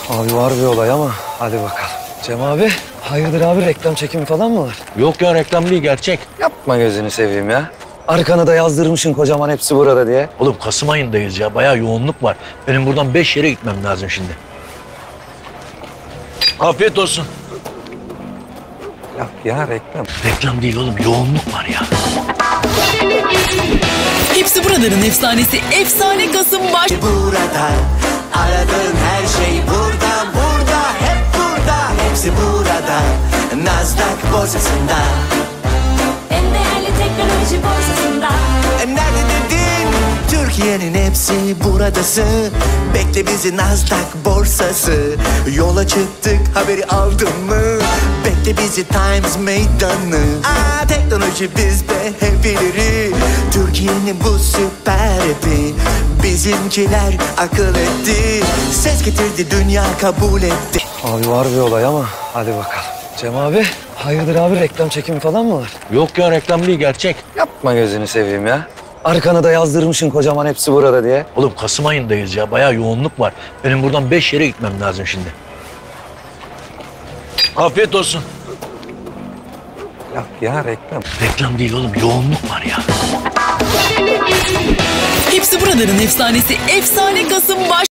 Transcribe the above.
Abi var bir olay ama hadi bakalım. Cem abi, hayırdır abi, reklam çekimi falan mı var? Yok ya, reklam değil, gerçek. Yapma gözünü seveyim ya. Arkana da yazdırmışsın kocaman hepsi burada diye. Oğlum Kasım ayındayız ya, bayağı yoğunluk var. Benim buradan 5 yere gitmem lazım şimdi. Afiyet olsun. Yok ya, reklam. Reklam değil oğlum, yoğunluk var ya. Hepsi buraların efsanesi. Efsane Kasımbaş. Burada aradığın her şey burada, burada, hep burada. Hepsi burada, Nasdaq borsasında. En değerli teknoloji borsasında. Nerede dedin? Türkiye'nin hepsi buradası. Bekle bizi Nasdaq borsası. Yola çıktık, haberi aldın mı? Bekle bizi Times meydanı. Teknoloji bizde hep ileri. Türkiye'nin bu süper epi. Bizimkiler akıl etti. Ses getirdi, dünya kabul etti. Abi var bir olay ama hadi bakalım. Cem abi, hayırdır abi, reklam çekimi falan mı var? Yok ya, reklam değil, gerçek. Yapma gözünü seveyim ya. Arkana da yazdırmışsın kocaman hepsi burada diye. Oğlum Kasım ayındayız ya, bayağı yoğunluk var. Benim buradan 5 yere gitmem lazım şimdi. Afiyet olsun. Yok ya, reklam. Reklam değil oğlum, yoğunluk var ya. Hepsi buraların efsanesi. Efsane Kasımbaş.